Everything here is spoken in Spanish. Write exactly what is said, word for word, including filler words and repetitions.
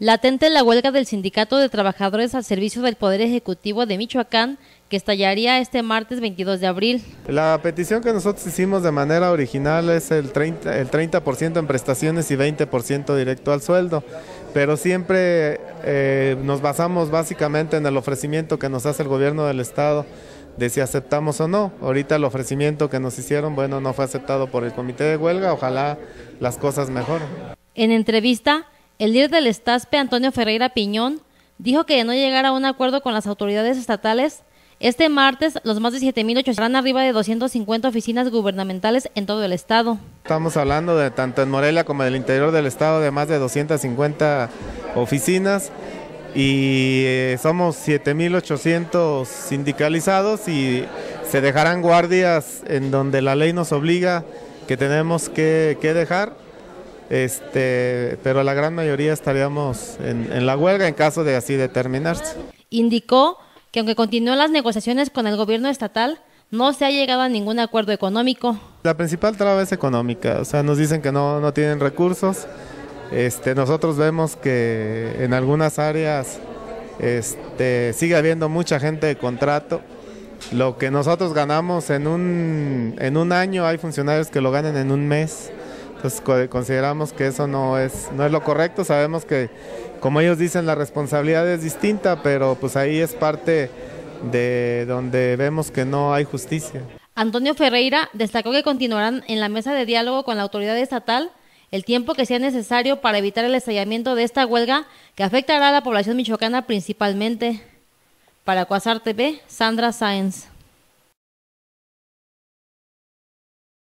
Latente la huelga del Sindicato de Trabajadores al Servicio del Poder Ejecutivo de Michoacán, que estallaría este martes veintidós de abril. La petición que nosotros hicimos de manera original es el treinta, el treinta por ciento en prestaciones y veinte por ciento directo al sueldo, pero siempre eh, nos basamos básicamente en el ofrecimiento que nos hace el gobierno del estado de si aceptamos o no. Ahorita el ofrecimiento que nos hicieron, bueno, no fue aceptado por el comité de huelga, ojalá las cosas mejoren. En entrevista, el líder del STASPE, Antonio Ferreira Piñón, dijo que de no llegar a un acuerdo con las autoridades estatales, este martes los más de siete mil ochocientos estarán arriba de doscientas cincuenta oficinas gubernamentales en todo el estado. Estamos hablando de tanto en Morelia como en el interior del estado de más de doscientas cincuenta oficinas y eh, somos siete mil ochocientos sindicalizados y se dejarán guardias en donde la ley nos obliga que tenemos que, que dejar. Este, pero la gran mayoría estaríamos en, en la huelga en caso de así determinarse. Indicó que aunque continúan las negociaciones con el gobierno estatal, no se ha llegado a ningún acuerdo económico. La principal traba es económica, o sea, nos dicen que no, no tienen recursos. Este, nosotros vemos que en algunas áreas este, sigue habiendo mucha gente de contrato. Lo que nosotros ganamos en un, en un año, hay funcionarios que lo ganan en un mes. Entonces consideramos que eso no es, no es lo correcto. Sabemos que, como ellos dicen, la responsabilidad es distinta, pero pues ahí es parte de donde vemos que no hay justicia. Antonio Ferreira destacó que continuarán en la mesa de diálogo con la autoridad estatal el tiempo que sea necesario para evitar el estallamiento de esta huelga que afectará a la población michoacana principalmente. Para Cuasar T V, Sandra Sáenz.